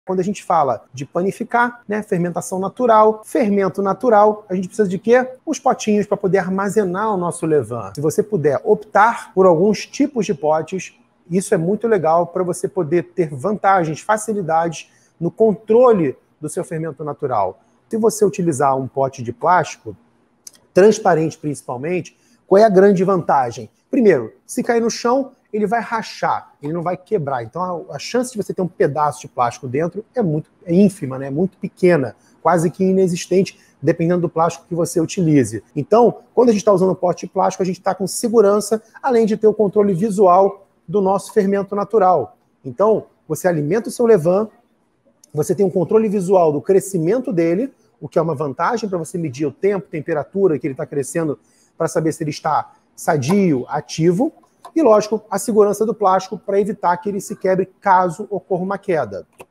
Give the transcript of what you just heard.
Quando a gente fala de panificar, né, fermentação natural, fermento natural, a gente precisa de quê? Uns potinhos para poder armazenar o nosso levain. Se você puder optar por alguns tipos de potes, isso é muito legal para você poder ter vantagens, facilidades no controle do seu fermento natural. Se você utilizar um pote de plástico, transparente principalmente, qual é a grande vantagem? Primeiro, se cair no chão, ele vai rachar, ele não vai quebrar. Então a chance de você ter um pedaço de plástico dentro é ínfima, né? Muito pequena, quase que inexistente, dependendo do plástico que você utilize. Então, quando a gente está usando um pote de plástico, a gente está com segurança, além de ter o controle visual do nosso fermento natural. Então, você alimenta o seu levain, você tem um controle visual do crescimento dele, o que é uma vantagem para você medir o tempo, temperatura que ele está crescendo, para saber se ele está sadio, ativo. E, lógico, a segurança do plástico para evitar que ele se quebre caso ocorra uma queda.